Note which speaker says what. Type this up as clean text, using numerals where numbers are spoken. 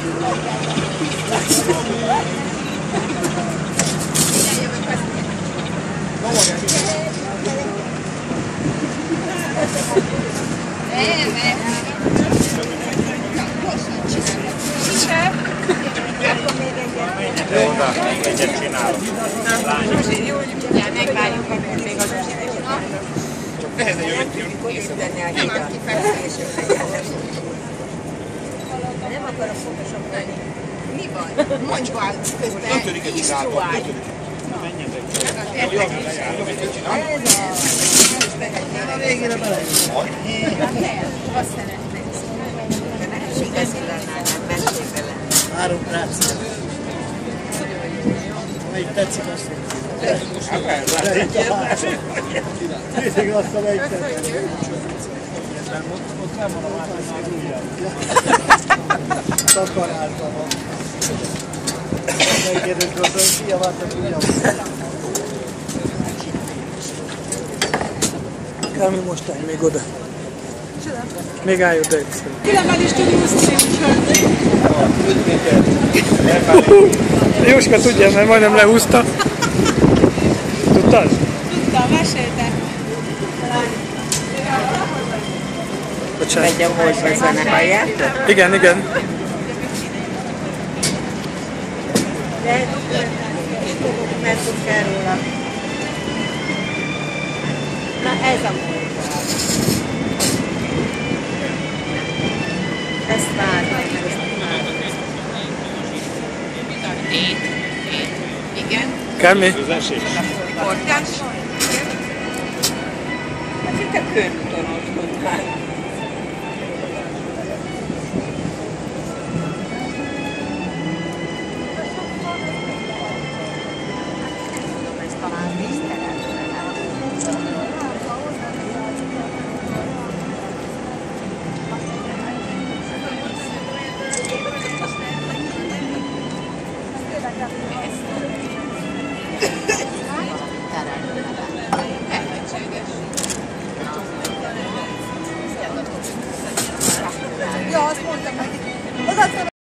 Speaker 1: Oda, még egyet csinálok.
Speaker 2: Jó, hogy megvárjuk, akkor még az Zsuzsit.
Speaker 1: Ez egy olyan
Speaker 2: Készíteni a hidat. Nem akarok fontosabb lenni. Mi van? Mondj valamit közben. Istruálj.
Speaker 3: A végére belejön.
Speaker 2: Azt szeretném.
Speaker 4: De nem is igazi lenne, nem mesébe lenne.
Speaker 3: 3 perc. Melyik tetszik, azt nézzük azt, amelyik tetszik. Ott nem van a másik ujjam. Takarálta van. Megkérdők az, hogy kiaváltak ujjam. Kármi, most állj még oda. Még állj oda egyszer.
Speaker 2: Különben is tudjuk úszni.
Speaker 3: Jóska tudja, mert majdnem lehúzta. Tudtad?
Speaker 2: Tudtam, mesélte.
Speaker 3: Bocsánat.
Speaker 4: Megy a Volkswagen zene, halljátok?
Speaker 3: Igen, igen.
Speaker 4: De mert tud kell róla. Na ez a múlva. Ezt várjuk.
Speaker 2: Igen.
Speaker 3: Kármi?
Speaker 2: Portás.
Speaker 4: Hát itt a körúton ott van.
Speaker 2: Ja, azt mondtam neki.